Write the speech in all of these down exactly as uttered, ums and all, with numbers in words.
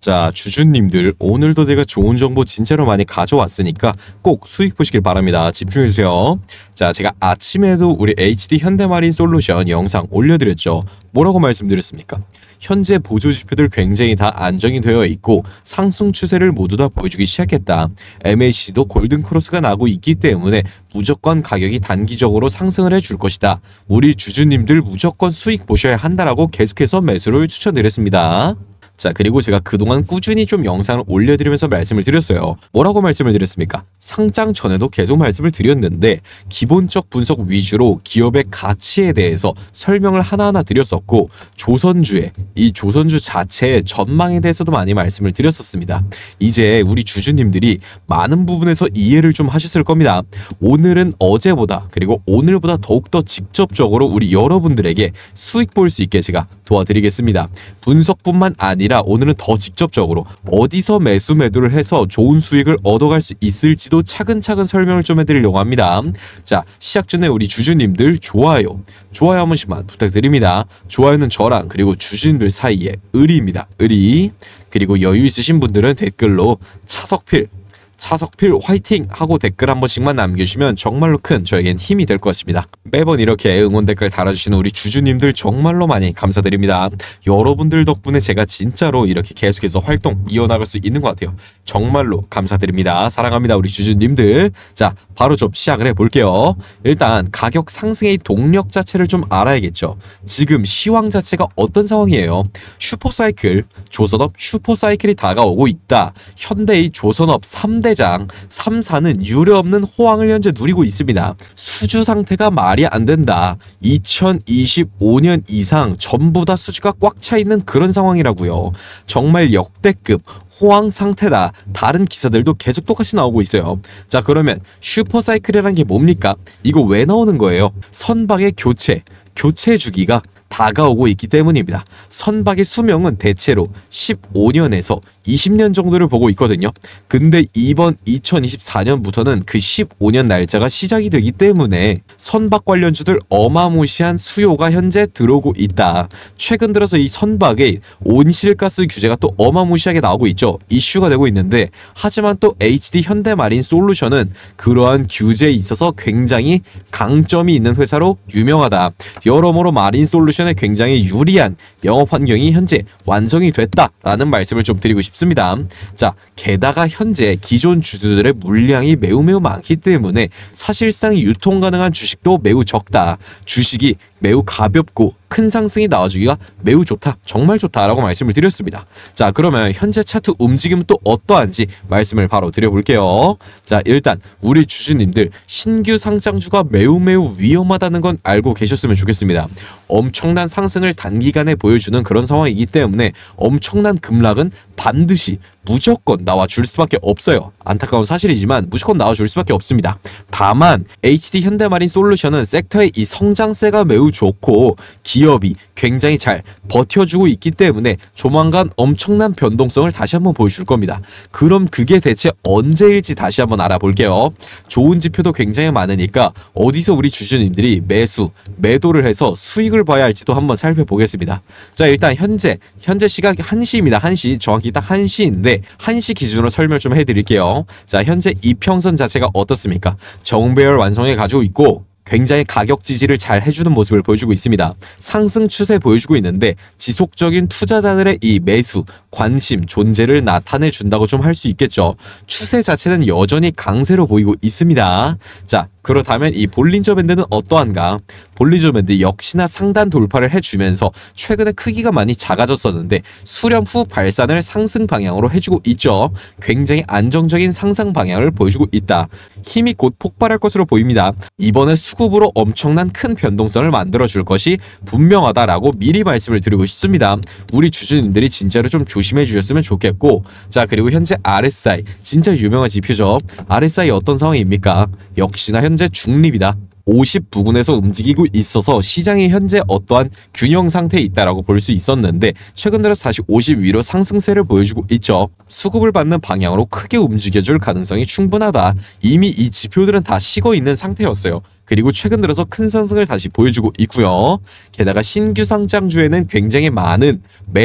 자, 주주님들 오늘도 내가 좋은 정보 진짜로 많이 가져왔으니까 꼭 수익 보시길 바랍니다. 집중해주세요. 자, 제가 아침에도 우리 에이치디 현대마린솔루션 영상 올려드렸죠. 뭐라고 말씀드렸습니까? 현재 보조지표들 굉장히 다 안정이 되어 있고 상승 추세를 모두 다 보여주기 시작했다. 엠에이씨도 골든크로스가 나고 있기 때문에 무조건 가격이 단기적으로 상승을 해줄 것이다. 우리 주주님들 무조건 수익 보셔야 한다라고 계속해서 매수를 추천드렸습니다. 자, 그리고 제가 그동안 꾸준히 좀 영상을 올려드리면서 말씀을 드렸어요. 뭐라고 말씀을 드렸습니까? 상장 전에도 계속 말씀을 드렸는데 기본적 분석 위주로 기업의 가치에 대해서 설명을 하나하나 드렸었고 조선주의, 이 조선주 자체의 전망에 대해서도 많이 말씀을 드렸었습니다. 이제 우리 주주님들이 많은 부분에서 이해를 좀 하셨을 겁니다. 오늘은 어제보다 그리고 오늘보다 더욱더 직접적으로 우리 여러분들에게 수익 볼 수 있게 제가 도와드리겠습니다. 분석뿐만 아니라 오늘은 더 직접적으로 어디서 매수 매도를 해서 좋은 수익을 얻어갈 수 있을지도 차근차근 설명을 좀 해드리려고 합니다. 자, 시작 전에 우리 주주님들 좋아요 좋아요 한 번씩만 부탁드립니다. 좋아요는 저랑 그리고 주주님들 사이에 의리입니다. 의리. 그리고 여유 있으신 분들은 댓글로 차석필 차석필 화이팅! 하고 댓글 한 번씩만 남겨주시면 정말로 큰 저에겐 힘이 될 것입니다. 매번 이렇게 응원 댓글 달아주시는 우리 주주님들 정말로 많이 감사드립니다. 여러분들 덕분에 제가 진짜로 이렇게 계속해서 활동 이어나갈 수 있는 것 같아요. 정말로 감사드립니다. 사랑합니다 우리 주주님들. 자, 바로 좀 시작을 해볼게요. 일단 가격 상승의 동력 자체를 좀 알아야겠죠. 지금 시황 자체가 어떤 상황이에요? 슈퍼사이클, 조선업 슈퍼사이클이 다가오고 있다. 현대의 조선업 삼 대장 삼, 사는 유례없는 호황을 현재 누리고 있습니다. 수주 상태가 말이 안 된다. 이천이십오 년 이상 전부 다 수주가 꽉 차 있는 그런 상황이라고요. 정말 역대급 호황 상태다. 다른 기사들도 계속 똑같이 나오고 있어요. 자, 그러면 슈퍼사이클이라는 게 뭡니까? 이거 왜 나오는 거예요? 선박의 교체, 교체 주기가 다가오고 있기 때문입니다. 선박의 수명은 대체로 십오 년에서 이십 년 정도를 보고 있거든요. 근데 이번 이천이십사 년부터는 그 십오 년 날짜가 시작이 되기 때문에 선박 관련주들 어마무시한 수요가 현재 들어오고 있다. 최근 들어서 이 선박의 온실가스 규제가 또 어마무시하게 나오고 있죠. 이슈가 되고 있는데 하지만 또 에이치디 현대마린솔루션은 그러한 규제에 있어서 굉장히 강점이 있는 회사로 유명하다. 여러모로 마린솔루션에 굉장히 유리한 영업 환경이 현재 완성이 됐다라는 말씀을 좀 드리고 싶습니다. 자, 게다가 현재 기존 주주들의 물량이 매우 매우 많기 때문에 사실상 유통 가능한 주식도 매우 적다. 주식이 매우 가볍고 큰 상승이 나와주기가 매우 좋다. 정말 좋다라고 말씀을 드렸습니다. 자, 그러면 현재 차트 움직임은 또 어떠한지 말씀을 바로 드려볼게요. 자, 일단 우리 주주님들 신규 상장주가 매우 매우 위험하다는 건 알고 계셨으면 좋겠습니다. 엄청난 상승을 단기간에 보여주는 그런 상황이기 때문에 엄청난 급락은 반드시 무조건 나와줄 수밖에 없어요. 안타까운 사실이지만 무조건 나와줄 수밖에 없습니다. 다만 에이치디 현대마린솔루션은 섹터의 이 성장세가 매우 좋고 기업이 굉장히 잘 버텨주고 있기 때문에 조만간 엄청난 변동성을 다시 한번 보여줄 겁니다. 그럼 그게 대체 언제일지 다시 한번 알아볼게요. 좋은 지표도 굉장히 많으니까 어디서 우리 주주님들이 매수, 매도를 해서 수익을 봐야 할지도 한번 살펴보겠습니다. 자, 일단 현재 현재 시각 한 시입니다. 한 시, 정확히 딱 한 시인데 한 시 기준으로 설명 좀 해드릴게요. 자, 현재 이평선 자체가 어떻습니까? 정배열 완성해 가지고 있고 굉장히 가격 지지를 잘 해주는 모습을 보여주고 있습니다. 상승 추세 보여주고 있는데 지속적인 투자자들의 이 매수, 관심, 존재를 나타내 준다고 좀 할 수 있겠죠. 추세 자체는 여전히 강세로 보이고 있습니다. 자, 그렇다면 이 볼린저 밴드는 어떠한가? 볼린저 밴드 역시나 상단 돌파를 해주면서 최근에 크기가 많이 작아졌었는데 수렴 후 발산을 상승 방향으로 해주고 있죠. 굉장히 안정적인 상승 방향을 보여주고 있다. 힘이 곧 폭발할 것으로 보입니다. 이번에 수급으로 엄청난 큰 변동성을 만들어줄 것이 분명하다라고 미리 말씀을 드리고 싶습니다. 우리 주주님들이 진짜로 좀 조심해 주셨으면 좋겠고, 자, 그리고 현재 알에스아이 진짜 유명한 지표죠. 알에스아이 어떤 상황입니까? 역시나 현재 중립이다. 오십 부근에서 움직이고 있어서 시장이 현재 어떠한 균형 상태에 있다라고 볼 수 있었는데 최근 들어서 다시 오십 위로 상승세를 보여주고 있죠. 수급을 받는 방향으로 크게 움직여줄 가능성이 충분하다. 이미 이 지표들은 다 식어 있는 상태였어요. 그리고 최근 들어서 큰 상승을 다시 보여주고 있고요. 게다가 신규 상장주에는 굉장히 많은 매수,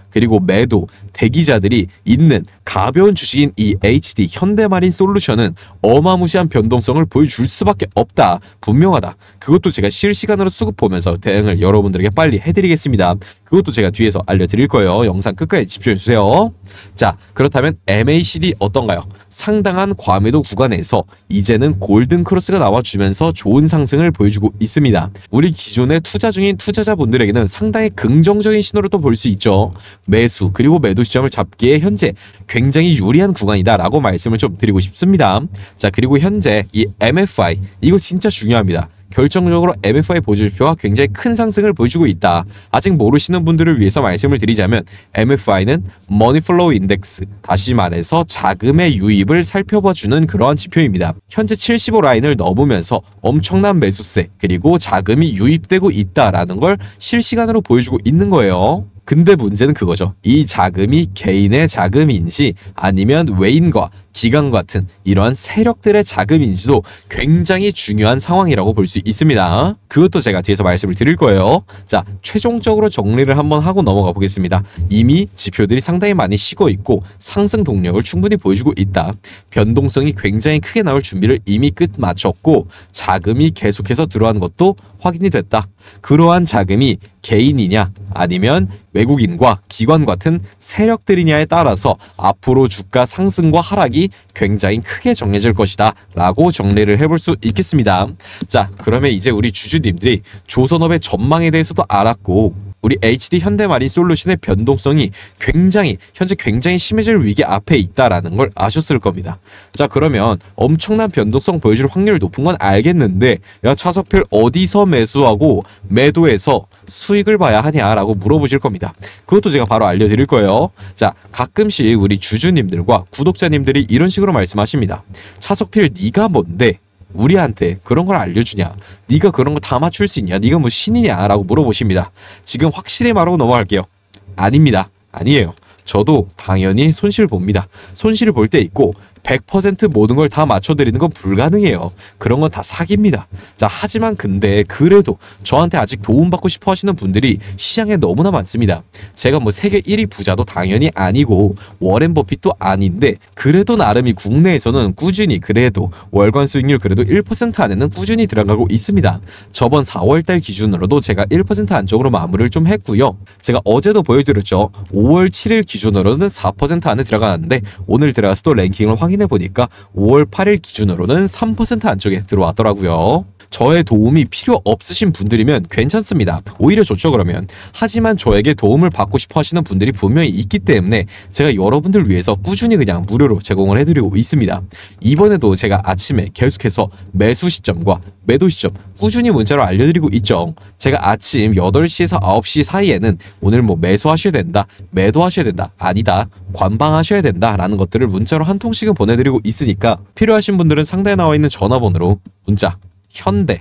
그리고 매도, 대기자들이 있는 가벼운 주식인 이 에이치디 현대마린솔루션은 어마무시한 변동성을 보여줄 수밖에 없다. 분명하다. 그것도 제가 실시간으로 수급 보면서 대응을 여러분들에게 빨리 해드리겠습니다. 그것도 제가 뒤에서 알려드릴 거예요. 영상 끝까지 집중해주세요. 자, 그렇다면 엠에이씨디 어떤가요? 상당한 과매도 구간에서 이제는 골든 크로스가 나와주면서 좋은 상승을 보여주고 있습니다. 우리 기존에 투자 중인 투자자분들에게는 상당히 긍정적인 신호를 또 볼 수 있죠. 매수 그리고 매도 시점을 잡기에 현재 굉장히 유리한 구간이다 라고 말씀을 좀 드리고 싶습니다. 자, 그리고 현재 이 엠에프아이 이거 진짜 중요합니다. 결정적으로 엠에프아이 보조지표가 굉장히 큰 상승을 보여주고 있다. 아직 모르시는 분들을 위해서 말씀을 드리자면 엠에프아이는 머니플로우 인덱스, 다시 말해서 자금의 유입을 살펴봐주는 그러한 지표입니다. 현재 칠십오 라인을 넘으면서 엄청난 매수세 그리고 자금이 유입되고 있다라는 걸 실시간으로 보여주고 있는 거예요. 근데 문제는 그거죠. 이 자금이 개인의 자금인지 아니면 외인과 기관 같은 이러한 세력들의 자금인지도 굉장히 중요한 상황이라고 볼 수 있습니다. 그것도 제가 뒤에서 말씀을 드릴 거예요. 자, 최종적으로 정리를 한번 하고 넘어가 보겠습니다. 이미 지표들이 상당히 많이 식어 있고 상승 동력을 충분히 보여주고 있다. 변동성이 굉장히 크게 나올 준비를 이미 끝 마쳤고 자금이 계속해서 들어가는 것도 확인이 됐다. 그러한 자금이 개인이냐 아니면 외국인과 기관 같은 세력들이냐에 따라서 앞으로 주가 상승과 하락이 굉장히 크게 정해질 것이다 라고 정리를 해볼 수 있겠습니다. 자, 그러면 이제 우리 주주님들이 조선업의 전망에 대해서도 알았고 우리 에이치디 현대마린솔루션의 변동성이 굉장히 현재 굉장히 심해질 위기 앞에 있다라는 걸 아셨을 겁니다. 자, 그러면 엄청난 변동성 보여줄 확률이 높은 건 알겠는데 야, 차석필 어디서 매수하고 매도해서 수익을 봐야 하냐라고 물어보실 겁니다. 그것도 제가 바로 알려드릴 거예요. 자, 가끔씩 우리 주주님들과 구독자님들이 이런 식으로 말씀하십니다. 차석필 네가 뭔데 우리한테 그런 걸 알려주냐? 네가 그런 거 다 맞출 수 있냐? 네가 뭐 신이냐? 라고 물어보십니다. 지금 확실히 말하고 넘어갈게요. 아닙니다. 아니에요. 저도 당연히 손실 봅니다. 손실을 볼 때 있고 백 퍼센트 모든 걸 다 맞춰드리는 건 불가능해요. 그런 건 다 사기입니다. 자, 하지만 근데 그래도 저한테 아직 도움받고 싶어 하시는 분들이 시장에 너무나 많습니다. 제가 뭐 세계 일 위 부자도 당연히 아니고 워렌 버핏도 아닌데 그래도 나름이 국내에서는 꾸준히 그래도 월간 수익률 그래도 일 퍼센트 안에는 꾸준히 들어가고 있습니다. 저번 사월달 기준으로도 제가 일 퍼센트 안쪽으로 마무리를 좀 했고요. 제가 어제도 보여드렸죠. 오월 칠일 기준으로는 사 퍼센트 안에 들어가는데 오늘 들어가서 또 랭킹을 확인 해보니까 오월 팔일 기준으로는 삼 퍼센트 안쪽에 들어왔더라고요. 저의 도움이 필요 없으신 분들이면 괜찮습니다. 오히려 좋죠 그러면. 하지만 저에게 도움을 받고 싶어 하시는 분들이 분명히 있기 때문에 제가 여러분들 위해서 꾸준히 그냥 무료로 제공을 해드리고 있습니다. 이번에도 제가 아침에 계속해서 매수 시점과 매도 시점 꾸준히 문자로 알려드리고 있죠. 제가 아침 여덟 시에서 아홉 시 사이에는 오늘 뭐 매수하셔야 된다, 매도하셔야 된다, 아니다, 관방하셔야 된다 라는 것들을 문자로 한 통씩은 보내드리고 있으니까 필요하신 분들은 상단에 나와 있는 전화번호로 문자 현대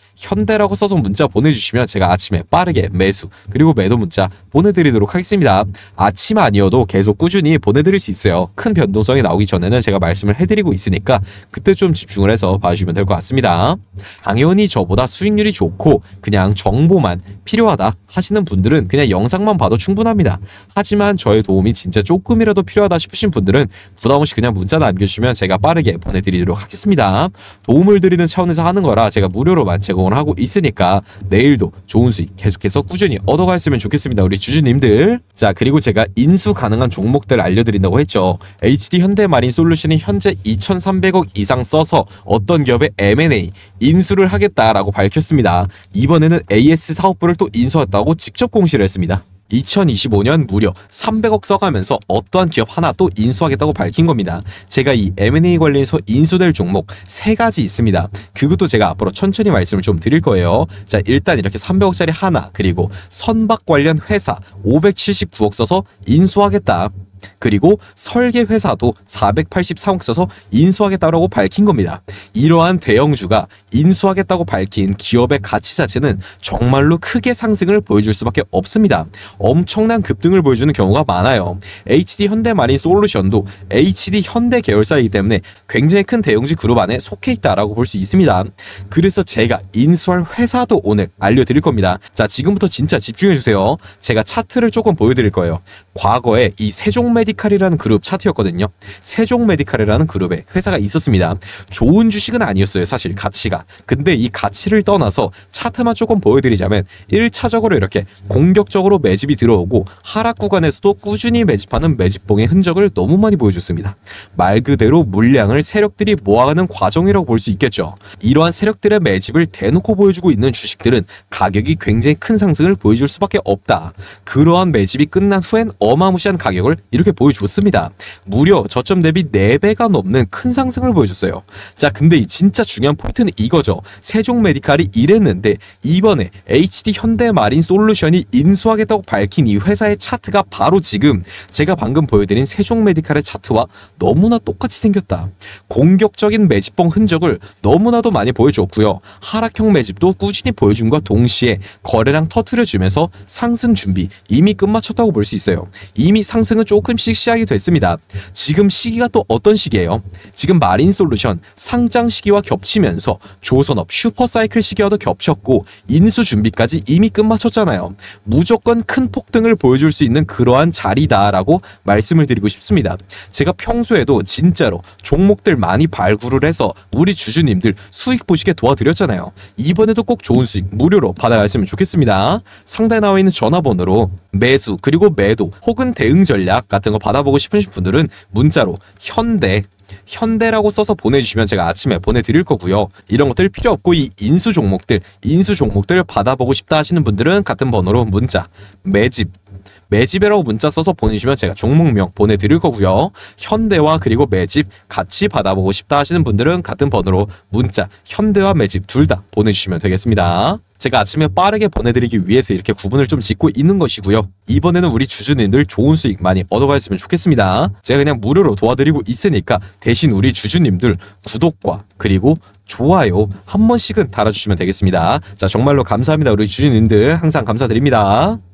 현대라고 써서 문자 보내주시면 제가 아침에 빠르게 매수 그리고 매도 문자 보내드리도록 하겠습니다. 아침 아니어도 계속 꾸준히 보내드릴 수 있어요. 큰 변동성이 나오기 전에는 제가 말씀을 해드리고 있으니까 그때 좀 집중을 해서 봐주시면 될 것 같습니다. 당연히 저보다 수익률이 좋고 그냥 정보만 필요하다 하시는 분들은 그냥 영상만 봐도 충분합니다. 하지만 저의 도움이 진짜 조금이라도 필요하다 싶으신 분들은 부담없이 그냥 문자 남겨주시면 제가 빠르게 보내드리도록 하겠습니다. 도움을 드리는 차원에서 하는 거라 제가 무료로만 제공을 하고 있으니까 내일도 좋은 수익 계속해서 꾸준히 얻어갔으면 좋겠습니다. 우리 주주님들. 자, 그리고 제가 인수 가능한 종목들 알려드린다고 했죠. 에이치디 현대마린솔루션이 현재 이천삼백억 이상 써서 어떤 기업의 엠 앤 에이 인수를 하겠다라고 밝혔습니다. 이번에는 에이에스 사업부를 또 인수했다고 직접 공시를 했습니다. 이천이십오년 무려 삼백억 써가면서 어떠한 기업 하나 또 인수하겠다고 밝힌 겁니다. 제가 이 엠 앤 에이 관련해서 인수될 종목 세 가지 있습니다. 그것도 제가 앞으로 천천히 말씀을 좀 드릴 거예요. 자, 일단 이렇게 삼백억짜리 하나, 그리고 선박 관련 회사 오백칠십구억 써서 인수하겠다. 그리고 설계 회사도 사백팔십삼억 써서 인수하겠다고 밝힌 겁니다. 이러한 대형주가 인수하겠다고 밝힌 기업의 가치 자체는 정말로 크게 상승을 보여줄 수밖에 없습니다. 엄청난 급등을 보여주는 경우가 많아요. 에이치디 현대마린 솔루션도 에이치디 현대 계열사이기 때문에 굉장히 큰 대형주 그룹 안에 속해 있다라고 볼 수 있습니다. 그래서 제가 인수할 회사도 오늘 알려드릴 겁니다. 자, 지금부터 진짜 집중해주세요. 제가 차트를 조금 보여드릴 거예요. 과거에 이 세종메디칼이라는 그룹 차트였거든요. 세종메디칼이라는 그룹에 회사가 있었습니다. 좋은 주식은 아니었어요, 사실 가치가. 근데 이 가치를 떠나서 차트만 조금 보여드리자면 일 차적으로 이렇게 공격적으로 매집이 들어오고 하락 구간에서도 꾸준히 매집하는 매집봉의 흔적을 너무 많이 보여줬습니다. 말 그대로 물량을 세력들이 모아가는 과정이라고 볼 수 있겠죠. 이러한 세력들의 매집을 대놓고 보여주고 있는 주식들은 가격이 굉장히 큰 상승을 보여줄 수밖에 없다. 그러한 매집이 끝난 후엔 어마무시한 가격을 이렇게 보여줬습니다. 무려 저점 대비 네 배가 넘는 큰 상승을 보여줬어요. 자, 근데 이 진짜 중요한 포인트는 이거죠. 세종메디칼이 이랬는데 이번에 에이치디 현대마린 솔루션이 인수하겠다고 밝힌 이 회사의 차트가 바로 지금 제가 방금 보여드린 세종메디칼의 차트와 너무나 똑같이 생겼다. 공격적인 매집봉 흔적을 너무나도 많이 보여줬고요. 하락형 매집도 꾸준히 보여준과 동시에 거래량 터트려주면서 상승 준비 이미 끝마쳤다고 볼 수 있어요. 이미 상승은 조금씩 시작이 됐습니다. 지금 시기가 또 어떤 시기예요? 지금 마린솔루션 상장 시기와 겹치면서 조선업 슈퍼사이클 시기와도 겹쳤고 인수 준비까지 이미 끝마쳤잖아요. 무조건 큰 폭등을 보여줄 수 있는 그러한 자리다라고 말씀을 드리고 싶습니다. 제가 평소에도 진짜로 종목들 많이 발굴을 해서 우리 주주님들 수익 보시게 도와드렸잖아요. 이번에도 꼭 좋은 수익 무료로 받아갔으면 좋겠습니다. 상단에 나와 있는 전화번호로 매수 그리고 매도 혹은 대응 전략 같은 거 받아보고 싶으신 분들은 문자로 현대 현대라고 써서 보내주시면 제가 아침에 보내드릴 거고요. 이런 것들 필요 없고 이 인수 종목들 인수 종목들 받아보고 싶다 하시는 분들은 같은 번호로 문자 매집 매집이라고 문자 써서 보내주시면 제가 종목명 보내드릴 거고요. 현대와 그리고 매집 같이 받아보고 싶다 하시는 분들은 같은 번호로 문자 현대와 매집 둘 다 보내주시면 되겠습니다. 제가 아침에 빠르게 보내드리기 위해서 이렇게 구분을 좀 짓고 있는 것이고요. 이번에는 우리 주주님들 좋은 수익 많이 얻어가셨으면 좋겠습니다. 제가 그냥 무료로 도와드리고 있으니까 대신 우리 주주님들 구독과 그리고 좋아요 한 번씩은 달아주시면 되겠습니다. 자, 정말로 감사합니다. 우리 주주님들 항상 감사드립니다.